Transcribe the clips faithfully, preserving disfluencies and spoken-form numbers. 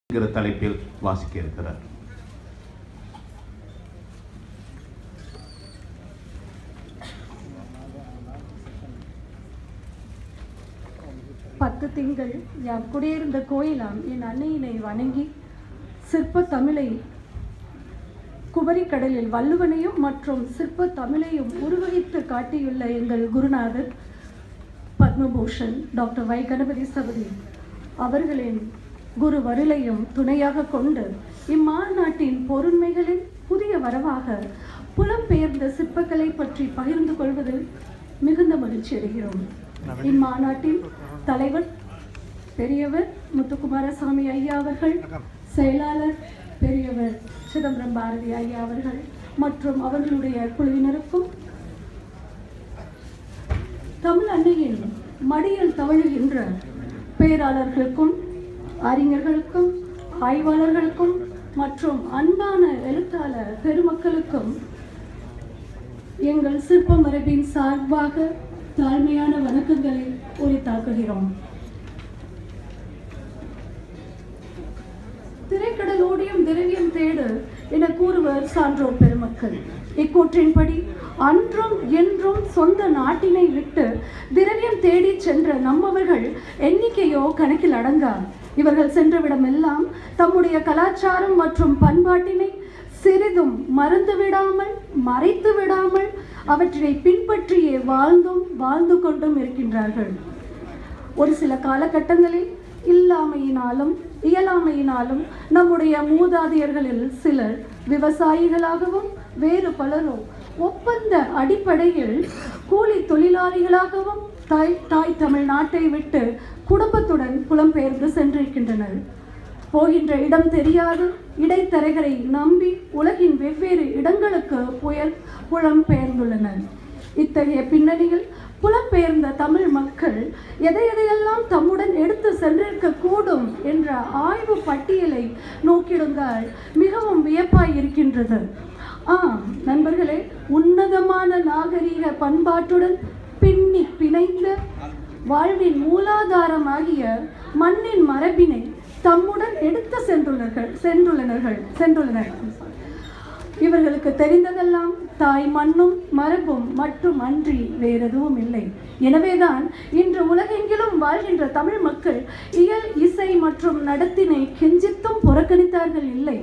என்கிற தலைப்பில் வாசிக்க இருக்கிறார். பத்து திங்கள் யாம் குடியிருந்த கோயிலாம் என் அன்னையினை வணங்கி சிற்ப தமிழை குமரிக்கடலில் வள்ளுவனையும் மற்றும் சிற்ப தமிழையும் உருவகித்து காட்டியுள்ள எங்கள் குருநாதர் பத்மபூஷன் டாக்டர் வை கணபதி சபதி அவர்களின் குரு வருளையும் துணையாக கொண்டு இம்மாநாட்டின் பொருண்மைகளின் புதிய வரவாக புலம்பெயர்ந்த சிற்பக்கலை பற்றி பகிர்ந்து கொள்வதில் மிகுந்த மகிழ்ச்சி அடைகிறோம். இம்மாநாட்டின் தலைவர் பெரியவர் முத்துக்குமாரசாமி ஐயா அவர்கள், செயலாளர் பெரியவர் சிதம்பரம் பாரதி ஐயா அவர்கள் மற்றும் அவர்களுடைய குழுவினருக்கும், தமிழ் அன்னையின் மடியில் தவழுகின்ற பேராளர்களுக்கும், அறிஞர்களுக்கும், ஆய்வாளர்களுக்கும் மற்றும் அன்பான எழுத்தாளர் பெருமக்களுக்கும் எங்கள் சிற்ப மரபின் சார்பாக தாழ்மையான வணக்கங்களை உரித்தாக்குகிறோம். திரைக்கடலோடியும் திரவியம் தேடு என கூறுவர் சான்றோர் பெருமக்கள். இக்கூற்றின்படி அன்றும் என்றும் சொந்த நாட்டினை விட்டு திரவியம் தேடி சென்ற நம்மவர்கள் எண்ணிக்கையோ கணக்கில் அடங்கா. இவர்கள் சென்றவிடமெல்லாம் தம்முடைய கலாச்சாரம் மற்றும் பண்பாட்டினை சிறிதும் மறந்து விடாமல், மறைத்து விடாமல் அவற்றை பின்பற்றியே வாழ்ந்தும் வாழ்ந்து கொண்டும் இருக்கின்றார்கள். ஒரு சில காலகட்டங்களில் இல்லாமையினாலும் இயலாமையினாலும் நம்முடைய மூதாதையர்களில் சிலர் விவசாயிகளாகவும் வேறு பலரும் ஒப்பந்த அடிப்படையில் கூலி தொழிலாளிகளாகவும் தாய் தாய் தமிழ்நாட்டை விட்டு குடும்பத்துடன் புலம்பெயர்ந்து சென்றிருக்கின்றனர். போகின்ற இடம் தெரியாது இடைத்தரகரை நம்பி உலகின் வெவ்வேறு இடங்களுக்கு புயல் புலம்பெயர்ந்துள்ளனர். இத்தகைய பின்னணியில் புலம்பெயர்ந்த தமிழ் மக்கள் எதை எதையெல்லாம் தம்முடன் எடுத்து சென்றிருக்க கூடும் என்ற ஆய்வு பட்டியலை நோக்கிடுங்கள் மிகவும் வியப்பாய் இருக்கின்றது. ஆம் நண்பர்களே, உன்னதமான நாகரீக பண்பாட்டுடன் பின்னி பிணைந்த வாழ்வின் மூலாதாரமாகிய மண்ணின் மரபினை தம்முடன் எடுத்து சென்றுள்ளனர் சென்றுள்ளனர்கள் சென்றுள்ளனர் இவர்களுக்கு தெரிந்ததெல்லாம் தாய் மண்ணும் மரபும் மட்டும் அன்றி வேறெதுவும் இல்லை. எனவேதான் இன்று உலகெங்கிலும் வாழ்கின்ற தமிழ் மக்கள் இயல், இசை மற்றும் நடத்தினை கெஞ்சித்தும் புறக்கணித்தார்கள் இல்லை.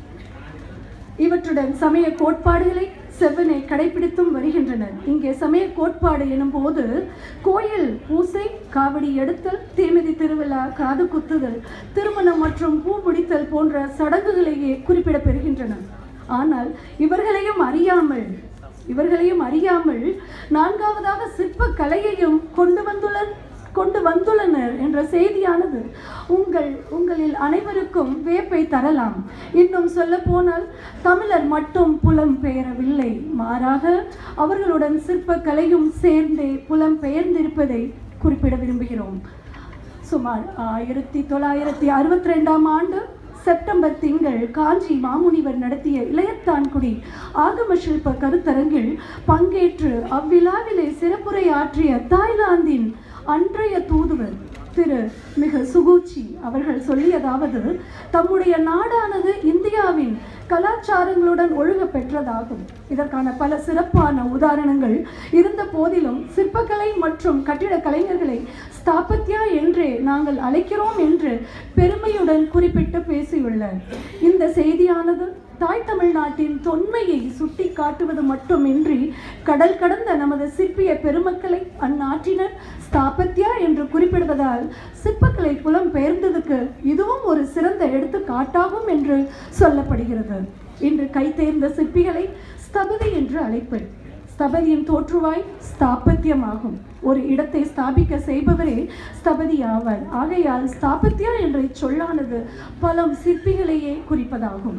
இவற்றுடன் சமய கோட்பாடுகளை செவ்வனை கடைபிடித்தும் வருகின்றனர். இங்கே சமய கோட்பாடு எனும் போது கோயில் பூசை, காவடி எடுத்தல், தீமிதி திருவிழா, காது குத்துதல், திருமணம் மற்றும் பூ முடித்தல் போன்ற சடங்குகளையே குறிப்பிட பெறுகின்றன. ஆனால் இவர்களையும் அறியாமல் இவர்களையும் அறியாமல் நான்காவதாக சிற்ப கலையையும் கொண்டு வந்துள்ள கொண்டு வந்துள்ளனர் என்ற செய்தியானது உங்கள் உங்களில் அனைவருக்கும் வியப்பை தரலாம். இன்னும் சொல்ல போனால் தமிழர் மட்டும் புலம் பெயரவில்லை, மாறாக அவர்களுடன் சிற்ப கலையும் சேர்ந்தே புலம் பெயர்ந்திருப்பதை குறிப்பிட விரும்புகிறோம். சுமார் ஆயிரத்தி தொள்ளாயிரத்தி அறுபத்தி ரெண்டாம் ஆண்டு செப்டம்பர் திங்கள் காஞ்சி மாமுனிவர் நடத்திய இளையத்தான்குடி ஆகம சிற்ப கருத்தரங்கில் பங்கேற்று அவ்விழாவிலே சிறப்புரை ஆற்றிய தாய்லாந்தின் அன்றைய தூதுவர் திரு மிக சுகூச்சி அவர்கள் சொல்லியதாவது, தம்முடைய நாடானது இந்தியாவின் கலாச்சாரங்களுடன் ஒழுக பெற்றதாகும். இதற்கான பல சிறப்பான உதாரணங்கள் இருந்த போதிலும் சிற்பக்கலை மற்றும் கட்டிட கலைஞர்களை ஸ்தாபத்யா என்றே நாங்கள் அழைக்கிறோம் என்று பெருமையுடன் குறிப்பிட்டு பேசியுள்ளார். இந்த செய்தியானது தாய் தமிழ்நாட்டின் தொன்மையை சுட்டி காட்டுவது மட்டுமின்றி கடல் கடந்த நமது சிற்பிய பெருமக்களை அந்நாட்டினர் ஸ்தாபத்யா என்று குறிப்பிடுவதால் சிற்பக்கலை புலம் பெயர்ந்ததுக்கு இதுவும் ஒரு சிறந்த எடுத்துக்காட்டாகும் என்று சொல்லப்படுகிறது. இன்று கைதேர்ந்த சிற்பிகளை ஸ்தபதி என்று அழைப்பர். ஸ்தபதியின் தோற்றுவாய் ஸ்தாபத்தியமாகும். ஒரு இடத்தை ஸ்தாபிக்க செய்பவரே ஸ்தபதி ஆவார். ஆகையால் ஸ்தாபத்யா என்ற சொல்லானது பலம் சிற்பிகளையே குறிப்பதாகும்.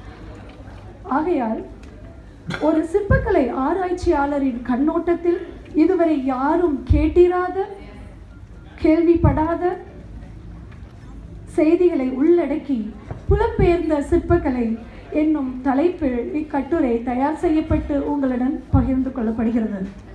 ஆகையால் ஒரு சிற்பக்கலை ஆராய்ச்சியாளரின் கண்ணோட்டத்தில் இதுவரை யாரும் கேட்டிராத, கேள்விப்படாத செய்திகளை உள்ளடக்கி புலம்பெயர்ந்த சிற்பக்கலை என்னும் தலைப்பில் இக்கட்டுரை தயார் செய்யப்பட்டு உங்களுடன் பகிர்ந்து கொள்ளப்படுகிறது.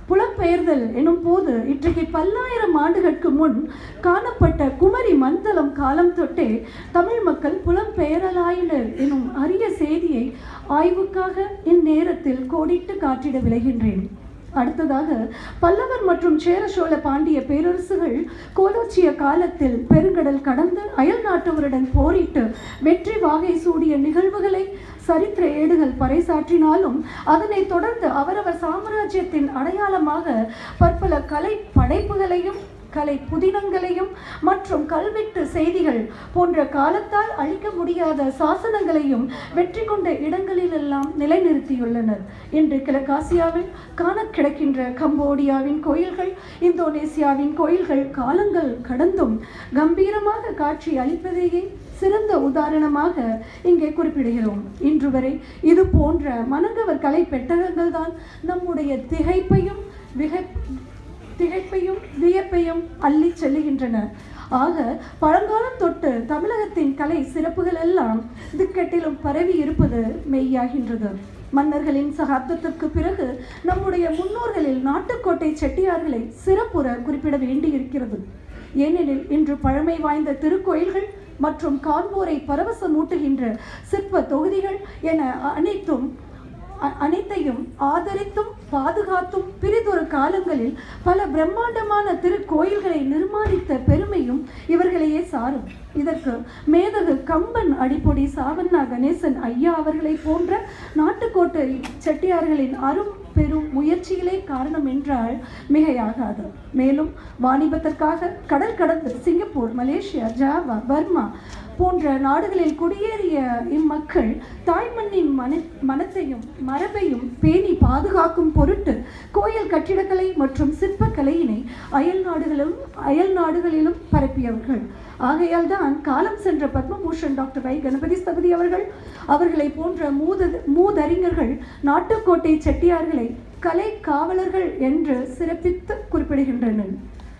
புலம்பெயர்தல் எனும் போது இன்றைக்கு பல்லாயிரம் ஆண்டுகளுக்கு முன் காணப்பட்ட குமரி மண்டலம் காலம் தொட்டே தமிழ் மக்கள் புலம்பெயரலாயினர் எனும் அரிய செய்தியை ஆய்வுக்காக இந்நேரத்தில் கோடிட்டு காட்டிட விளைகின்றேன். அடுத்ததாக, பல்லவர் மற்றும் சேர சோழ பாண்டிய பேரரசுகள் கோலோச்சிய காலத்தில் பெருங்கடல் கடந்து அயல் நாட்டவருடன் போரிட்டு வெற்றி வாகை சூடிய நிகழ்வுகளை சரித்திர ஏடுகள் பறைசாற்றினாலும் அதனை தொடர்ந்து அவரவர் சாம்ராஜ்யத்தின் அடையாளமாக பற்பல கலை படைப்புகளையும் கலை புதினங்களையும் மற்றும் கல்வெட்டு செய்திகள் போன்ற காலத்தால் அழிக்க முடியாத சாசனங்களையும் வெற்றி கொண்ட இடங்களிலெல்லாம் நிலைநிறுத்தியுள்ளனர். இன்று கிழக்காசியாவில் காண கிடக்கின்ற கம்போடியாவின் கோயில்கள், இந்தோனேசியாவின் கோயில்கள் காலங்கள் கடந்தும் கம்பீரமாக காட்சி அளிப்பதையே சிறந்த உதாரணமாக இங்கே குறிப்பிடுகிறோம். இன்று வரை இது போன்ற மனங்கவர் கலை பெட்டகங்கள் தான் நம்முடைய திகைப்பையும் விகை திகைப்பையும் வியப்பையும் அள்ளி செல்லுகின்றன. ஆக பழங்காலம் தொட்டு தமிழகத்தின் கலை சிறப்புகள் எல்லாம் திக்கெட்டிலும் பரவி இருப்பது மெய்யாகின்றது. மன்னர்களின் சகாப்தத்திற்கு பிறகு நம்முடைய முன்னோர்களில் நாட்டுக்கோட்டை செட்டியார்களை சிறப்புற குறிப்பிட வேண்டியிருக்கிறது. ஏனெனில் இன்று பழமை வாய்ந்த திருக்கோயில்கள் மற்றும் காண்போரை பரவசமூட்டுகின்ற சிற்ப தொகுதிகள் என அனைத்தும் அனைத்தையும் ஆதரித்தும் பாதுகாத்தும் பிரிதொரு காலங்களில் பல பிரம்மாண்டமான திருக்கோயில்களை நிர்மாணித்த பெருமையும் இவர்களையே சாரும். இதற்கு மேதகு கம்பன் அடிப்பொடி சாவண்ணா கணேசன் ஐயா அவர்களை போன்ற நாட்டுக்கோட்டை செட்டியார்களின் அரும் பெரும் முயற்சிகளே காரணம் என்றால் மிகையாகாது. மேலும் வாணிபத்திற்காக கடல் கடந்து சிங்கப்பூர், மலேசியா, ஜாவா, பர்மா போன்ற நாடுகளில் குடியேறிய இம்மக்கள் தாய்மண்ணின் மன மனத்தையும் மரபையும் பேணி பாதுகாக்கும் பொருட்டு கோயில் கட்டிடக்கலை மற்றும் சிற்பக்கலையினை அயல் நாடுகளிலும் அயல் நாடுகளிலும் பரப்பியவர்கள். ஆகையால் தான் காலம் சென்ற பத்மபூஷன் டாக்டர் வை கணபதி ஸ்தபதி அவர்கள் அவர்களை போன்ற மூத மூதறிஞர்கள் நாட்டுக்கோட்டை செட்டியார்களை கலை காவலர்கள் என்று சிறப்பித்து குறிப்பிடுகின்றனர்.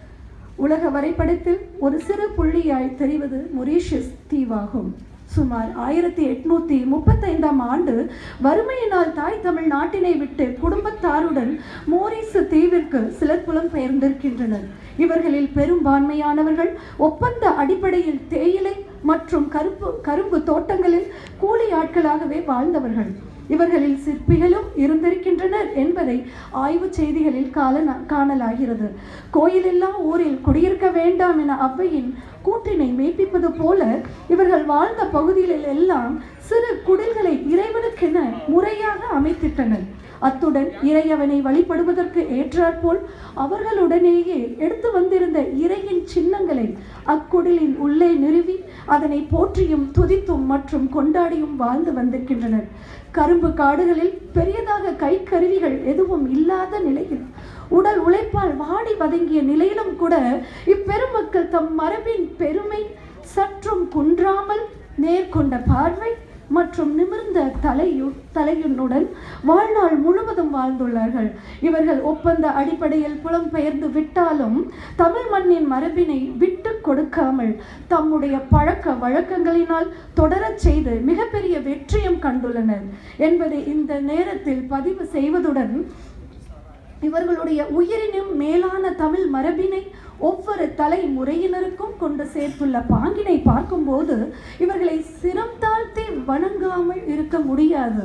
உலக வரைபடத்தில் ஒரு சிறு புள்ளியாய் தெரிவது மொரீஷியஸ் தீவாகும். சுமார் ஆயிரத்தி எட்நூத்தி முப்பத்தைந்தாம் ஆண்டு வறுமையினால் தாய் தமிழ் நாட்டினை விட்டு குடும்பத்தாருடன் மோரிசு தீவிற்கு சிலர் புலம்பெயர்ந்திருக்கின்றனர். இவர்களில் பெரும்பான்மையானவர்கள் ஒப்பந்த அடிப்படையில் தேயிலை மற்றும் கருப்பு கரும்பு தோட்டங்களில் கூலி ஆட்களாகவே வாழ்ந்தவர்கள். இவர்களில் சிற்பிகளும் இருந்திருக்கின்றனர் என்பதை ஆய்வு செய்திகளில் கால காணலாகிறது. கோயிலெல்லாம் ஊரில் குடியிருக்க வேண்டாம் என அவ்வையின் கூற்றினை மெய்ப்பிப்பது போல இவர்கள் வாழ்ந்த பகுதிகளில் எல்லாம் சிறு குடில்களை இறைவனுக்கென முறையாக அமைத்திட்டனர். அத்துடன் இறையவனை வழிபடுவதற்கு ஏற்றாற்போல் அவர்களுடனேயே எடுத்து வந்திருந்த இறையின் சின்னங்களை அக்குடிலின் உள்ளே நிறுவி அதனை போற்றியும் துதித்தும் மற்றும் கொண்டாடியும் வாழ்ந்து வந்திருக்கின்றனர். கரும்பு காடுகளில் பெரியதாக கைக்கருவிகள் எதுவும் இல்லாத நிலையில் உடல் உழைப்பால் வாடி வதங்கிய நிலையிலும் கூட இப்பெருமக்கள் தம் மரபின் பெருமை சற்றும் குன்றாமல் நேர்கொண்ட பார்வை மற்றும் நிமிர்ந்த தலையு தலையுன்னுடன் வாழ்நாள் முழுவதும் வாழ்ந்துள்ளார்கள். இவர்கள் ஒப்பந்த அடிப்படையில் புலம்பெயர்ந்து விட்டாலும் தமிழ் மண்ணின் மரபினை விட்டு கொடுக்காமல் தம்முடைய பழக்க வழக்கங்களினால் தொடரச் செய்து மிகப்பெரிய வெற்றியும் கண்டுள்ளனர் என்பதை இந்த நேரத்தில் பதிவு செய்வதுடன் இவர்களுடைய உயிரினும் மேலான தமிழ் மரபினை ஒவ்வொரு தலைமுறையினருக்கும் கொண்டு சேர்த்துள்ள பாங்கினை பார்க்கும்போது இவர்களை சிரம் தாழ்த்தி வணங்காமல் இருக்க முடியாது.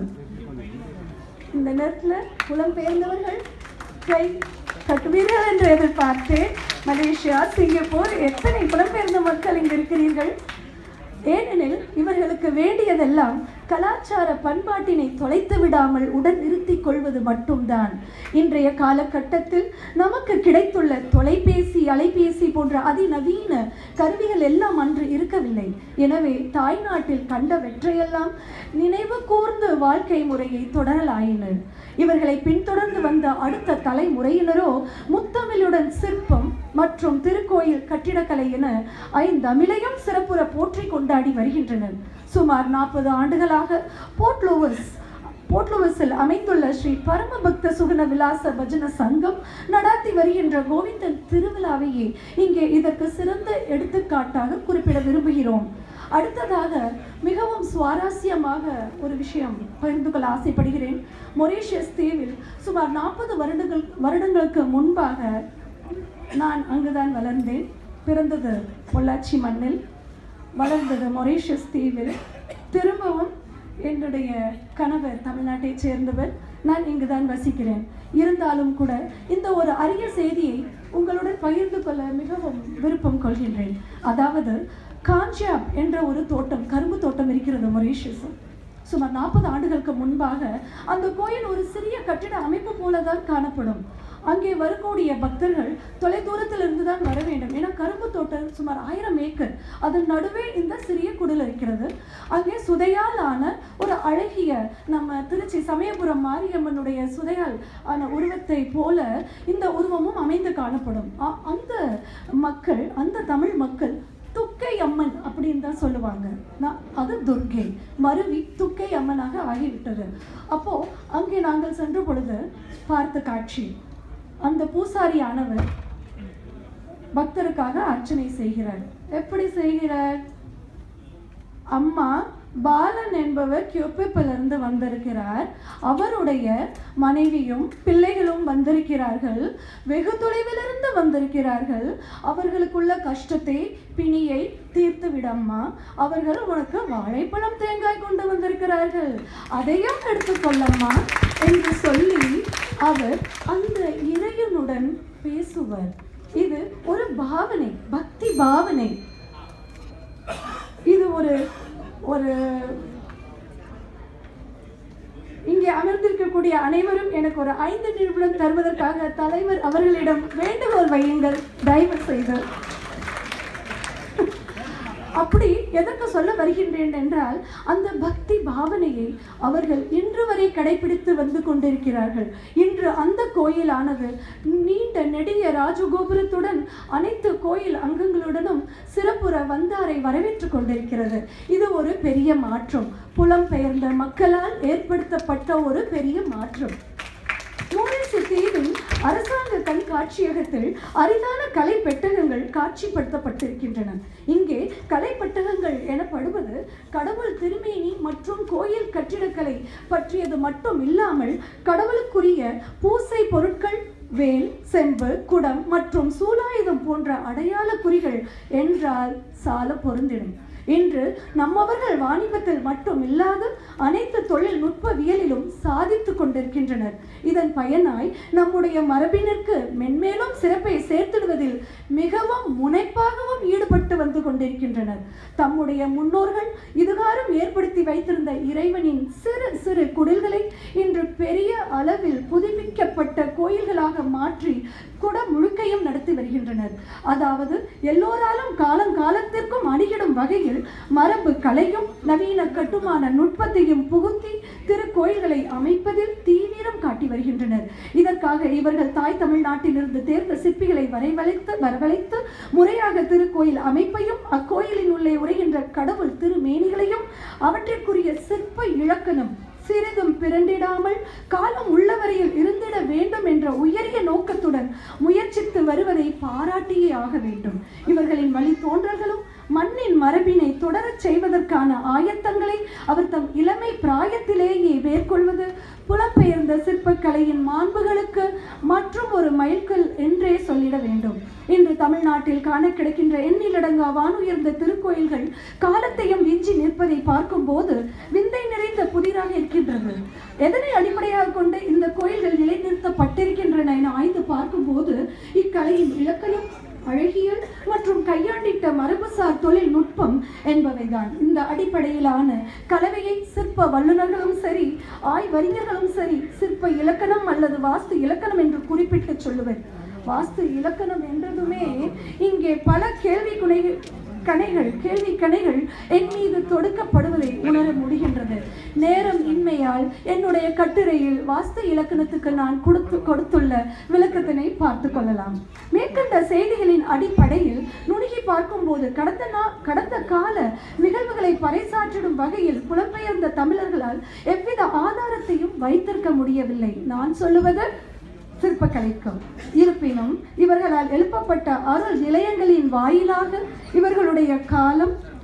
இந்த நேரத்தில் புலம்பெயர்ந்தவர்கள் கை கட்டுவீர்கள் என்று எதிர்பார்த்தேன். மலேசியா, சிங்கப்பூர், எத்தனை புலம்பெயர்ந்த மக்கள் இங்கு இருக்கிறீர்கள். ஏனெனில் இவர்களுக்கு வேண்டியதெல்லாம் கலாச்சார பண்பாட்டினை தொலைத்து விடாமல் உடன் நிறுத்திக் கொள்வது மட்டும்தான். இன்றைய காலகட்டத்தில் நமக்கு கிடைத்துள்ள தொலைபேசி, அலைபேசி போன்ற அதிநவீன கருவிகள் எல்லாம் அன்று இருக்கவில்லை. எனவே தாய்நாட்டில் கண்டவற்றையெல்லாம் நினைவு கூர்ந்து வாழ்க்கை முறையை தொடரலாயினர். இவர்களை பின்தொடர்ந்து வந்த அடுத்த தலைமுறையினரோ முத்தமிழுடன் சிற்பம் மற்றும் திருக்கோயில் கட்டிடக்கலை என ஐந்தமிழையும் சிறப்புற போற்றி கொண்டாடி வருகின்றனர். சுமார் நாற்பது ஆண்டுகளாக போர்ட் லூயிஸ் போர்ட் லூயிஸில் அமைந்துள்ள ஸ்ரீ பரமபக்த சுகுண விலாச பஜன சங்கம் நடாத்தி வருகின்ற கோவிந்தன் திருவிழாவையே இங்கே இதற்கு சிறந்த எடுத்துக்காட்டாக குறிப்பிட விரும்புகிறோம். அடுத்ததாக மிகவும் சுவாரஸ்யமாக ஒரு விஷயம் பகிர்ந்து கொள்ள ஆசைப்படுகிறேன். மொரீஷியஸ் தீவில் சுமார் நாற்பது வருடங்கள் வருடங்களுக்கு முன்பாக நான் அங்குதான் வளர்ந்தேன். பிறந்தது பொள்ளாச்சி மண்ணில், வளர்ந்தது மொரீஷியஸ் தீவில். திரும்பவும் என்னுடைய கணவர் தமிழ்நாட்டைச் சேர்ந்தவர், நான் இங்கு தான் வசிக்கிறேன். இருந்தாலும் கூட இந்த ஒரு அரிய செய்தியை உங்களுடன் பகிர்ந்து கொள்ள மிகவும் விருப்பம் கொள்கின்றேன். அதாவது காஞ்சாப் என்ற ஒரு தோட்டம், கரும்பு தோட்டம் இருக்கிறது மொரீஷியஸ். சுமார் நாற்பது ஆண்டுகளுக்கு முன்பாக அந்த கோயில் ஒரு சிறிய கட்டிட அமைப்பு போலதான் காணப்படும். அங்கே வரக்கூடிய பக்தர்கள் தொலை தூரத்தில் இருந்து தான் வர வேண்டும். ஏன்னா கரும்பு தோட்டம் சுமார் ஆயிரம் ஏக்கர், அதன் நடுவே இந்த சிறிய குடில் இருக்கிறது. அங்கே சுதையால் ஆன ஒரு அழகிய, நம்ம திருச்சி சமயபுரம் மாரியம்மனுடைய சுதையால் ஆன உருவத்தை போல இந்த உருவமும் அமைந்து காணப்படும். அந்த மக்கள், அந்த தமிழ் மக்கள் துக்கை அம்மன் அப்படின்னு தான் சொல்லுவாங்க. நான் அது துர்கை மருவி துக்கை அம்மனாக ஆகிவிட்டது. அப்போ அங்கே நாங்கள் சென்ற பொழுது பார்த்த காட்சி, அந்த பூசாரியானவர் பக்தருக்காக அர்ச்சனை செய்கிறார். எப்படி செய்கிறார்? அம்மா பாலன் என்பவர் கியூபிப்பிலிருந்து வந்திருக்கிறார். அவருடைய மனைவியும் பிள்ளைகளும் வந்திருக்கிறார்கள். வெகு தொலைவிலிருந்து வந்திருக்கிறார்கள். அவர்களுக்குள்ள கஷ்டத்தை, பிணியை தீர்த்து விடம்மா. அவர்கள் உனக்கு வாழைப்பழம் தேங்காய் கொண்டு வந்திருக்கிறார்கள், அதையும் எடுத்துக்கொள்ளம்மா என்று சொல்லி அவர் அந்த இறைவனுடன் பேசுவர். இது ஒரு பாவனை, பக்தி பாவனை. இது ஒரு ஒரு இங்கே அமர்ந்திருக்கக்கூடிய அனைவரும் எனக்கு ஒரு ஐந்து நிமிடம் தருவதற்காக தலைவர் அவர்களிடம் வேண்டுகோள் வையுங்கள் தயவு செய்து. அப்படி எதற்கு சொல்ல வருகின்றேன் என்றால், அந்த பக்தி பாவனையை அவர்கள் இன்று வரை கடைபிடித்து வந்து கொண்டிருக்கிறார்கள். இன்று அந்த கோயிலானது நீண்ட நெடிய ராஜகோபுரத்துடன் அனைத்து கோயில் அங்கங்களுடனும் சிறப்புற வந்தாரை வரவேற்று கொண்டிருக்கிறது. இது ஒரு பெரிய மாற்றம், புலம்பெயர்ந்த மக்களால் ஏற்படுத்தப்பட்ட ஒரு பெரிய மாற்றம். மொரீஷியஸ் தீவில் அரசாங்க கண்காட்சியகத்தில் அரிதான கலை பெட்டகங்கள் காட்சிப்படுத்தப்பட்டிருக்கின்றன. இங்கே கலை பெட்டகங்கள் எனப்படுவது கடவுள் திருமேனி மற்றும் கோயில் கட்டிடக்கலை பற்றியது மட்டும் இல்லாமல் கடவுளுக்குரிய பூசை பொருட்கள், வேல், செம்பு, குடம் மற்றும் சூலாயுதம் போன்ற அடையாள குறிகள் என்றால் சால பொருந்திடும். இன்று நம்மவர்கள் வாணிபத்தில் மட்டும் இல்லாது அனைத்து தொழில்நுட்பவியலிலும் சாதித்து கொண்டிருக்கின்றனர். இதன் பயனாய் நம்முடைய மரபினருக்கு மென்மேலும் சிறப்பை சேர்த்திடுவதில் மிகவும் முனைப்பாகவும் ஈடுபட்டு வந்து கொண்டிருக்கின்றனர். தம்முடைய முன்னோர்கள் இதுகாரம் ஏற்படுத்தி வைத்திருந்த இறைவனின் சிறு சிறு குடில்களை இன்று பெரிய அளவில் புதுப்பிக்கப்பட்ட கோயில்களாக மாற்றி குட முழுக்கையும் நடத்தி வருகின்றனர். அதாவது எல்லோராலும் காலம் காலத்திற்கும் அணுகிடும் வகையில் மரபு கலையும் நவீன கட்டுமான நுட்பத்தையும் புகுத்தி திருக்கோயில்களை அமைப்பதில் தீவிரம் காட்டி வருகின்றனர். இதற்காக இவர்கள் தாய் தமிழ்நாட்டிலிருந்து தேர்ந்த சிற்பிகளை வரைவழைத்து வரவழைத்து முறையாக திருக்கோயில் அமைப்பையும் அக்கோயிலின் உள்ளே உரைகின்ற கடவுள் திருமேனிகளையும் அவற்றிற்குரிய சிற்ப இலக்கணம் சிறிதும் பிறண்டிடாமல் காலம் உள்ளவரையில் இருந்திட வேண்டும் என்ற உயரிய நோக்கத்துடன் முயற்சித்து வருவதை பாராட்டியே ஆக வேண்டும். இவர்களின் வழி தோன்றல்களும் மண்ணின் மரபினை தொடரச் செய்வதற்கான ஆயத்தங்களை அவர் தம் இளமை பிராயத்திலேயே மேற்கொள்வது புலம்பெயர்ந்த சிற்பக்கலையின் மாண்புகளுக்கு மற்றும் ஒரு மைல்கல் என்றே சொல்லிட வேண்டும். இன்று தமிழ்நாட்டில் காண கிடைக்கின்ற எண்ணிலடங்கா வானுயர்ந்த திருக்கோயில்கள் காலத்தையும் விஞ்சி நிற்பதை பார்க்கும் போது விந்தை நிறைந்த புதிராக இருக்கின்றது. எதனை அடிப்படையாக கொண்டு இந்த கோயில்கள் நிலைநிறுத்தப்பட்டிருக்கின்றன என ஆய்ந்து பார்க்கும் போது இக்கலையின் இலக்கணம், அழகியல் மற்றும் கையாண்டிட்ட மரபுசார் தொழில்நுட்பம் என்பவைதான். இந்த அடிப்படையிலான கலவையை சிற்ப வல்லுநர்களும் சரி, ஆய்வறிஞர்களும் சரி, சிற்ப இலக்கணம் அல்லது வாஸ்து இலக்கணம் என்று குறிப்பிட்டு சொல்லுவர். வாஸ்து இலக்கணம் என்றதுமே இங்கே பல கேள்வி குனை கணைகள் கேள்வி கணைகள் என் மீது தொடுக்கப்படுவதை உணர முடிகின்றது. நேரம் இன்மையால் என்னுடைய கட்டுரையில் வாஸ்து இலக்கணத்துக்கு நான் கொடுத்து கொடுத்துள்ள விளக்கத்தினை பார்த்து கொள்ளலாம். மேற்கண்ட செய்திகளின் அடிப்படையில் நுணுகி பார்க்கும் போது கடந்த நா கடந்த கால நிகழ்வுகளை பறைசாற்றிடும் வகையில் புலம்பெயர்ந்த தமிழர்களால் எவ்வித ஆதாரத்தையும் வைத்திருக்க முடியவில்லை. நான் சொல்லுவது சிற்பக்கலைக்கும். இருப்பினும் இவர்களால் எழுப்பப்பட்ட அருள் நிலையங்களின் வாயிலாக இவர்களுடைய காலம்,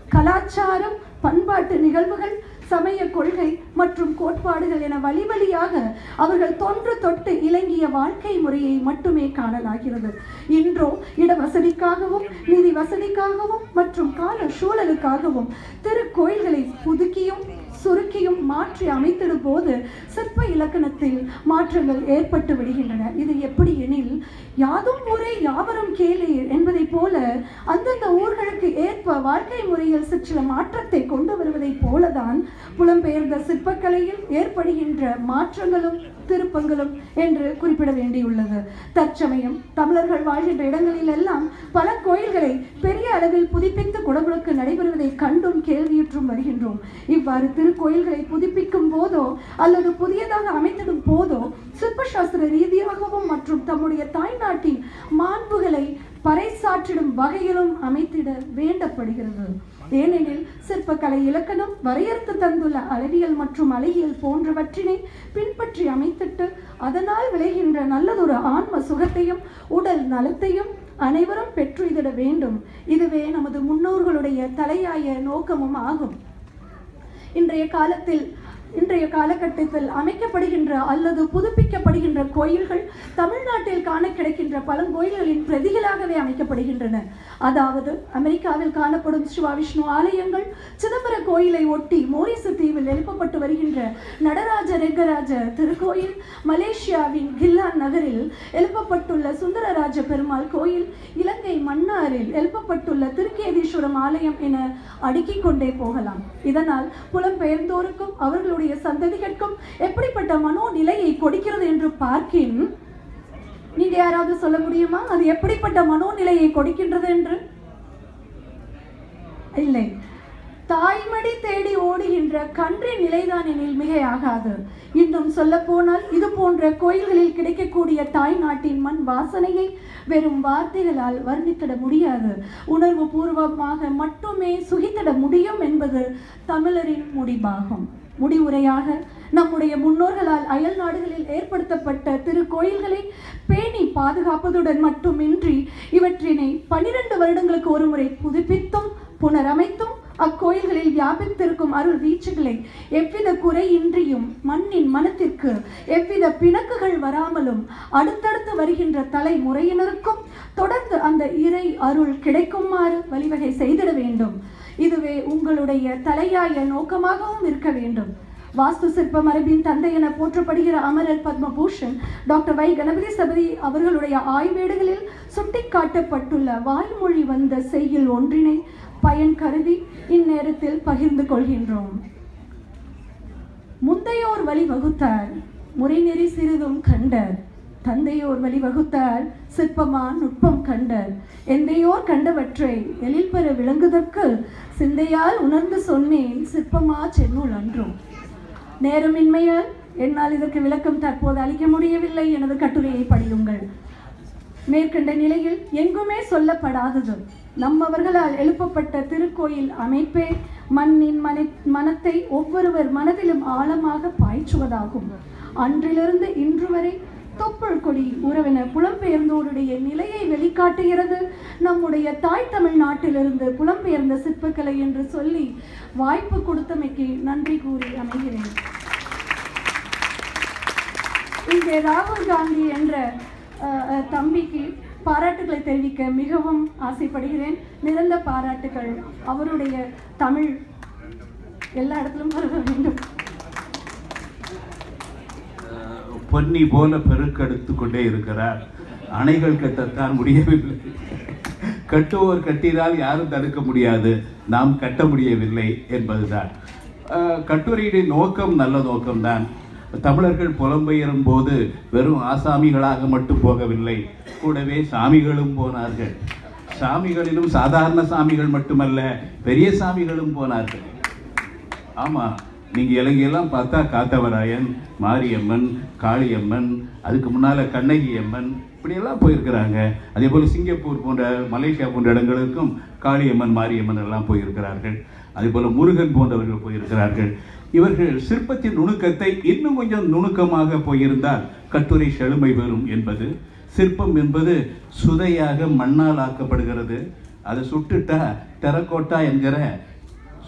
கலாச்சாரம், பண்பாட்டு நிகழ்வுகள், சமய கொள்கை மற்றும் கோட்பாடுகள் என வழி வழியாக அவர்கள் தொன்று தொட்டு இலங்கிய வாழ்க்கை முறையை மட்டுமே காணலாகிறது. இன்றோ இட வசதிக்காகவும் நிதி வசதிக்காகவும் மற்றும் கால சூழலுக்காகவும் திருக்கோயில்களை புதுக்கியும் சுருக்கியும் மாற்றி அமைத்திடும் போது சிற்ப இலக்கணத்தில் மாற்றங்கள் ஏற்பட்டு விடுகின்றன. இது எப்படி எனில், யாதும் ஊரே யாவரும் கேளீர் என்பதை போல அந்தந்த ஊர்களுக்கு ஏற்ப வாழ்க்கை முறையில் சிற்சில மாற்றத்தை கொண்டு வருவதை போலதான் புலம்பெயர்ந்த சிற்பக்கலையில் ஏற்படுகின்ற மாற்றங்களும் திருப்பங்களும் என்று குறிப்பிட வேண்டியுள்ளது. தற்சமயம் தமிழர்கள் வாழ்கின்ற இடங்களில் எல்லாம் பல கோயில்களை பெரிய அளவில் புதுப்பித்து குடமுழுக்கு நடைபெறுவதை கண்டும் கேள்வியுற்றும் வருகின்றோம். இவ்வாறு திருக்கோயில்களை புதுப்பிக்கும் போதோ அல்லது புதியதாக அமைத்திடும் போதோ சிற்பசாஸ்திர ரீதியாகவும் மற்றும் தம்முடைய தாய்நாட்டின் மாண்புகளை பறைசாற்றிடும் வகையிலும் அமைத்திட வேண்டப்படுகிறது. ஏனெனில் சிற்பக்கலை இலக்கணம் வரையறுத்து தந்துள்ள அளவியல் மற்றும் அழகியல் போன்றவற்றினை பின்பற்றி அமைத்திட்டு அதனால் விளைகின்ற நல்லதொரு ஆன்ம சுகத்தையும் உடல் நலத்தையும் அனைவரும் பெற்றுதிட வேண்டும். இதுவே நமது முன்னோர்களுடைய தலையாய நோக்கமும் ஆகும். இன்றைய காலத்தில் இன்றைய காலகட்டத்தில் அமைக்கப்படுகின்ற அல்லது புதுப்பிக்கப்படுகின்ற கோயில்கள் தமிழ்நாட்டில் காண கிடைக்கின்ற பழங்கோயில்களின் பிரதிகளாகவே அமைக்கப்படுகின்றன. அதாவது அமெரிக்காவில் காணப்படும் சிவா விஷ்ணு ஆலயங்கள், சிதம்பர கோயிலை ஒட்டி மோரிசு தீவில் எழுப்பப்பட்டு வருகின்ற நடராஜ ரெங்கராஜ திருக்கோயில், மலேசியாவின் கில்லான் நகரில் எழுப்பப்பட்டுள்ள சுந்தரராஜ பெருமாள் கோயில், இலங்கை மன்னாரில் எழுப்பப்பட்டுள்ள திருக்கேதீஸ்வரம் ஆலயம் என அடுக்கிக் கொண்டே போகலாம். இதனால் புலம்பெயர்ந்தோருக்கும் அவர்களுடைய சந்ததிகளுக்கும் எப்படிப்பட்ட மனோநிலையை கொடுக்கிறது என்று பார்க்கின், நீங்க யாராவது சொல்ல முடியுமா அது எப்படிப்பட்ட மனோநிலையை கொடுக்கின்றது என்று? இல்லை, தாய்மடி தேடி ஓடுகின்ற கன்றின் நிலைதான் எனில் மிகையாகாது. இன்னும் சொல்ல போனால் இது போன்ற கோயில்களில் கிடைக்கக்கூடிய தாய் நாட்டின் மண் வாசனையை வெறும் வார்த்தைகளால் வர்ணித்திட முடியாது. உணர்வு பூர்வமாக மட்டுமே சுகித்திட முடியும் என்பது தமிழரின் முடிவாகும். முடிவுரையாக நம்முடைய முன்னோர்களால் அயல் நாடுகளில் ஏற்படுத்தப்பட்ட திருக்கோயில்களை பேணி பாதுகாப்பதுடன் மட்டுமின்றி இவற்றினை பனிரெண்டு வருடங்களுக்கு ஒரு முறை புதுப்பித்தும் புனரமைத்தும் அக்கோயில்களில் வியாபித்திருக்கும் அருள் வீச்சுகளை எவ்வித குறையின்றியும் மண்ணின் மனத்திற்கு எவ்வித பிணக்குகள் வராமலும் அடுத்தடுத்து வருகின்ற தலைமுறையினருக்கும் தொடர்ந்து அந்த இறை அருள் கிடைக்குமாறு வழிவகை செய்திட வேண்டும். இதுவே உங்களுடைய தலையாய நோக்கமாகவும் இருக்க வேண்டும். வாஸ்து சிற்ப மரபின் தந்தை என போற்றப்படுகிற அமரர் பத்மபூஷன் டாக்டர் வை கணபதி சபதி அவர்களுடைய ஆய்வேடுகளில் சுட்டிக்காட்டப்பட்டுள்ள வாய்மொழி வந்த செய்யுள் ஒன்றினை பயன் கருதி இந்நேரத்தில் பகிர்ந்து கொள்கின்றோம். முந்தையோர் வழி வகுத்தார் முறைநெறி சிறிதும் கண்டர், தந்தையோர் வழி வகுத்தார் சிற்பமா நுட்பம் கண்டர், எந்தையோர் கண்டவற்றை எழில் பெற விளங்குதற்கு சிந்தையால் உணர்ந்து சொன்னேன் சிற்பமா சென்னூல் அன்றும். நேரமின்மையால் என்னால் இதற்கு விளக்கம் தற்போது அளிக்க முடியவில்லை. எனது கட்டுரையை படியுங்கள். மேற்கண்ட நிலையில் எங்குமே சொல்லப்படாதது நம்மவர்களால் எழுப்பப்பட்ட திருக்கோயில் அமைப்பே மண்ணின் மன மனத்தை ஒவ்வொருவர் மனதிலும் ஆழமாக பாய்ச்சுவதாகும். அன்றிலிருந்து இன்று வரை தொப்புள் கொடி உறவின புலம்பெயர்ந்தோருடைய நிலையை வெளிக்காட்டுகிறது நம்முடைய தாய் தமிழ்நாட்டிலிருந்து புலம்பெயர்ந்த சிற்பக்கலை என்று சொல்லி வாய்ப்பு கொடுத்தமைக்கு நன்றி கூறி அமைகிறேன். இங்கே ராகுல் காந்தி என்ற தம்பிக்கு பாராட்டுகளை தெரிவிக்க மிகவும் ஆசைப்படுகிறேன். நிறந்த பாராட்டுகள். அவருடைய தமிழ் எல்லா இடத்திலும் வர வேண்டும். பொன்னி போல பெருக்கெடுத்து கொண்டே இருக்கிறார். அணைகள் கட்டத்தான் முடியவில்லை. கட்டுவோர் கட்டினால் யாரும் தடுக்க முடியாது, நாம் கட்ட முடியவில்லை என்பதுதான் கட்டுரையின் நோக்கம். நல்ல நோக்கம்தான். தமிழர்கள் புலம்பெயரும் போது வெறும் ஆசாமிகளாக மட்டும் போகவில்லை, கூடவே சாமிகளும் போனார்கள். சாமிகளிலும் சாதாரண சாமிகள் மட்டுமல்ல, பெரிய சாமிகளும் போனார்கள். ஆமாம், நீங்கள் இலங்கையெல்லாம் பார்த்தா காத்தவராயன், மாரியம்மன், காளியம்மன், அதுக்கு முன்னால் கண்ணகி அம்மன், இப்படியெல்லாம் போயிருக்கிறாங்க. அதே போல் சிங்கப்பூர் போன்ற மலேசியா போன்ற இடங்களுக்கும் காளியம்மன், மாரியம்மன் எல்லாம் போயிருக்கிறார்கள். அதே போல் முருகன் போன்றவர்கள் போயிருக்கிறார்கள். இவர்கள் சிற்பத்தின் நுணுக்கத்தை இன்னும் கொஞ்சம் நுணுக்கமாக போயிருந்தால் கட்டுரை செழுமை பெறும் என்பது. சிற்பம் என்பது சுதையாக மண்ணால் ஆக்கப்படுகிறது. அதை சுட்டுட்டா டெரக்கோட்டா என்கிற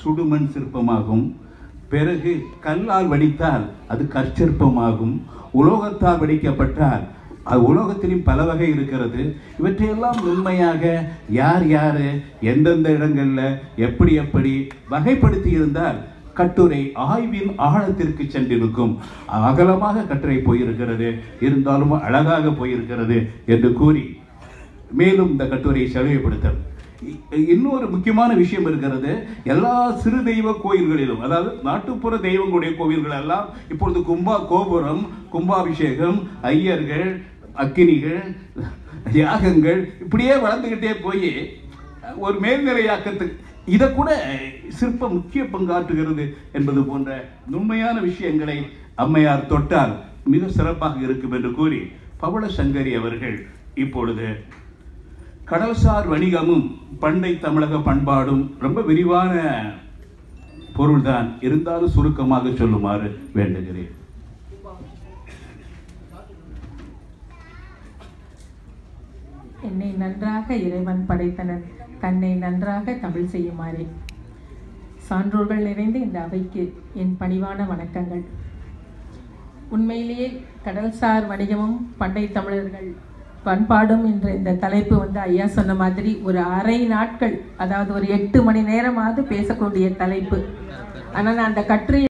சுடுமண் சிற்பமாகும். பிறகு கல்லால் வடித்தால் அது கற்சிற்பமாகும். உலோகத்தால் வடிக்கப்பட்டால் அது உலோகத்திலும் பல வகை இருக்கிறது. இவற்றையெல்லாம் உண்மையாக யார் யார் எந்தெந்த இடங்களில் எப்படி எப்படி வகைப்படுத்தி இருந்தால் கட்டுரை ஆய்வின் ஆழத்திற்கு சென்றிருக்கும். அகலமாக கட்டுரை போயிருக்கிறது, இருந்தாலும் அழகாக போயிருக்கிறது என்று கூறி மேலும் இந்த கட்டுரையை செலவுபடுத்த இன்னொரு முக்கியமான விஷயம் இருக்கிறது. எல்லா சிறு தெய்வ கோயில்களிலும், அதாவது நாட்டுப்புற தெய்வங்களுடைய கோவில்கள் எல்லாம் இப்பொழுது கும்பா கோபுரம், கும்பாபிஷேகம், ஐயர்கள், அக்கினிகள், யாகங்கள் இப்படியே வளர்ந்துகிட்டே போய் ஒரு மேல்நிலையாக்கத்துக்கு இதை கூட சிற்பம் முக்கிய பங்காற்றுகிறது என்பது போன்ற நுண்மையான விஷயங்களை அம்மையார் தொட்டால் மிக சிறப்பாக இருக்கும் என்று கூறி பவள சங்கரி அவர்கள் இப்பொழுது கடல்சார் வணிகமும் பண்டை தமிழக பண்பாடும் ரொம்ப விரிவான பொருள்தான், இருந்தாலும் சுருக்கமாக சொல்லுமாறு வேண்டுகிறேன். என்னை நன்றாக இறைவன் படைத்தனர், தன்னை நன்றாக தமிழ் செய்யுமாறே. சான்றோர்கள் நிறைந்த இந்த அவைக்கு என் பணிவான வணக்கங்கள். உண்மையிலேயே கடல்சார் வணிகமும் பண்டை தமிழர்கள் பண்பாடும் என்ற இந்த தலைப்பு வந்து ஐயா சொன்ன மாதிரி ஒரு அரை நாட்கள், அதாவது ஒரு எட்டு மணி நேரமாவது பேசக்கூடிய தலைப்பு. ஆனால் நான் அந்த கட்டுரை